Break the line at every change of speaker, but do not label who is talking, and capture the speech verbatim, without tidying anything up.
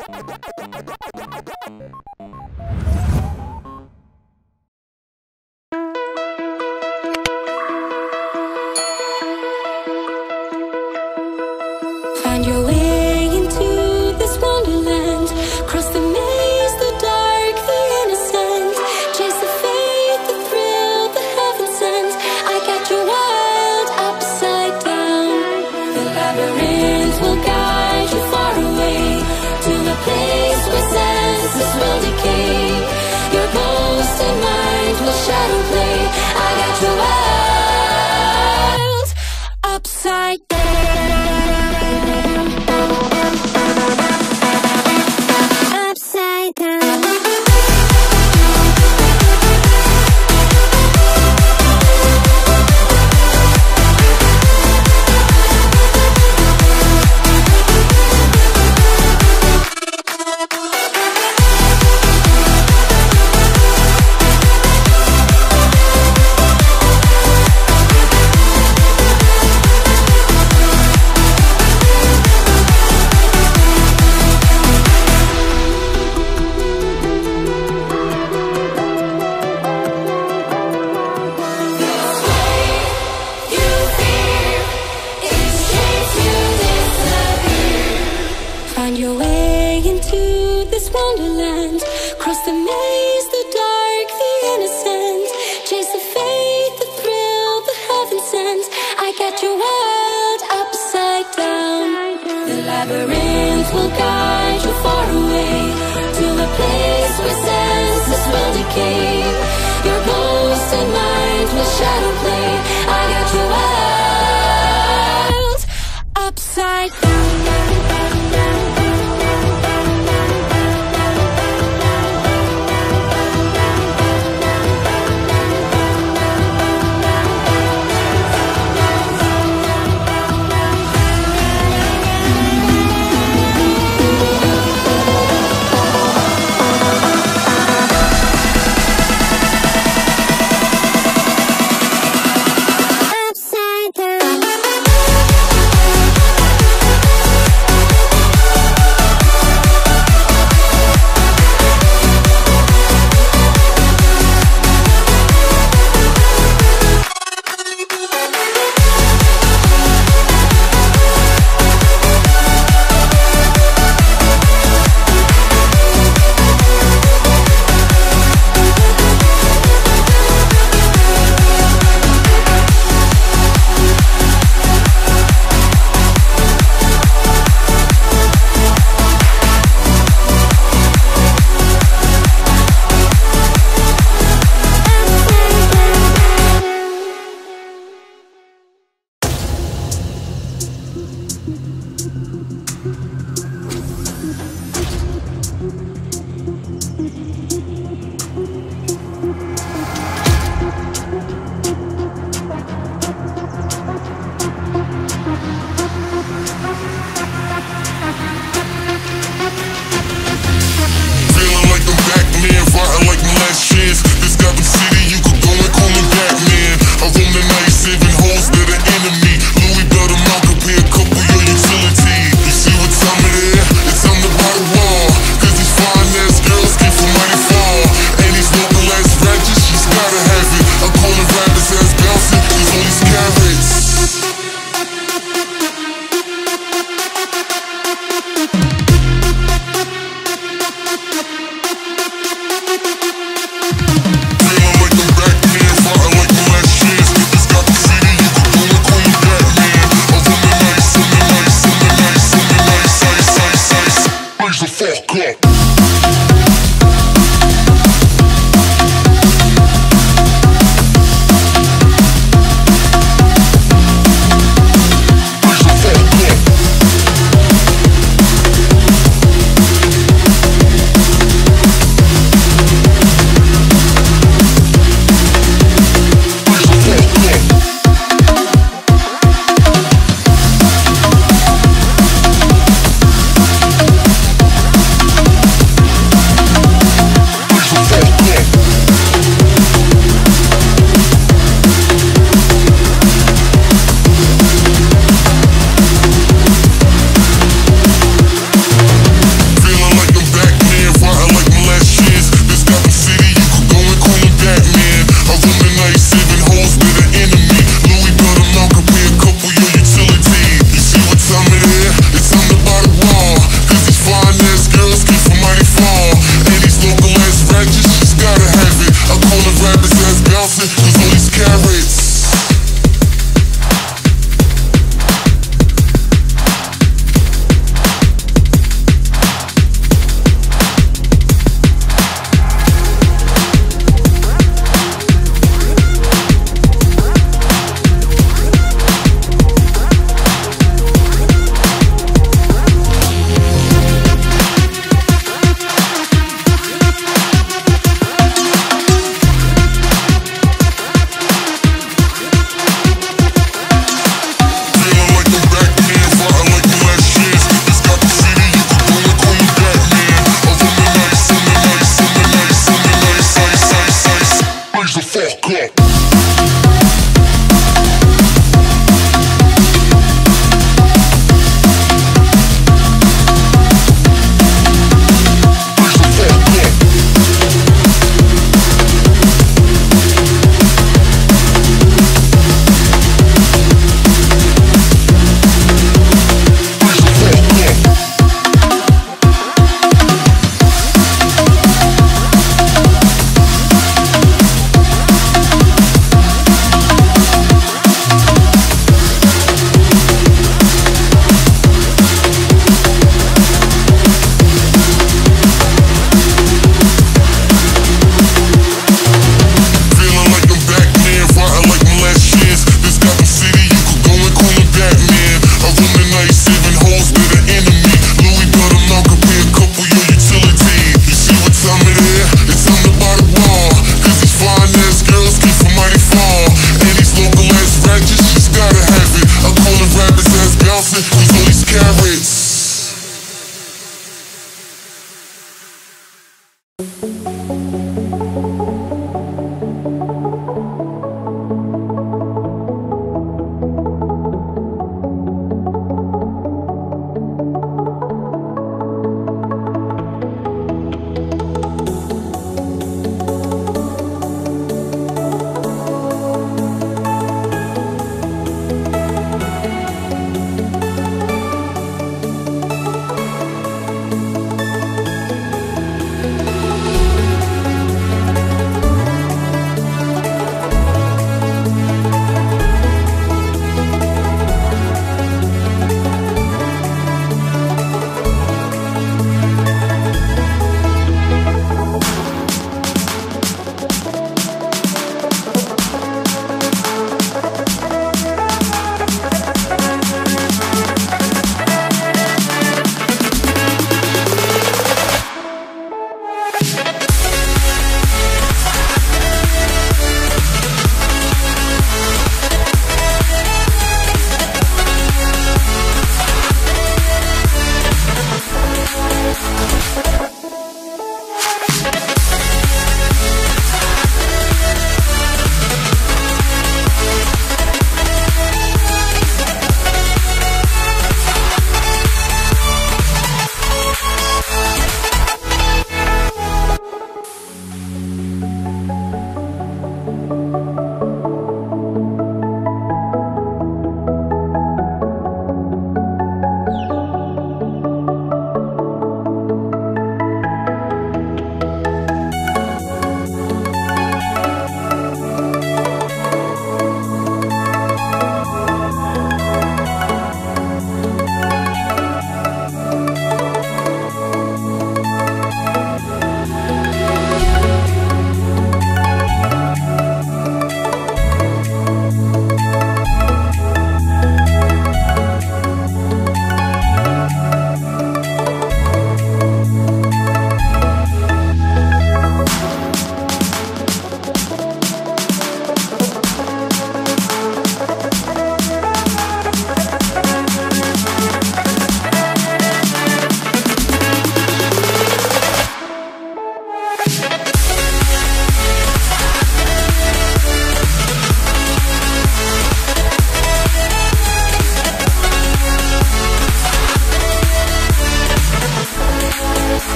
Find your way into this wonderland. Cross the maze, the dark, the innocent. Chase the faith, the thrill, the heaven sent. I got your world upside down. The labyrinth will guide you far away to the place where senses will decay. Your ghost and mind will shadow play. I got your world upside down. Find your way into this wonderland. Cross the maze, the dark, the innocent. Chase the faith, the thrill, the heaven sent. I got your world upside down. The labyrinth will guide you far away to the place where senses will decay. Your ghost and mind will shadow play. I got your world upside down.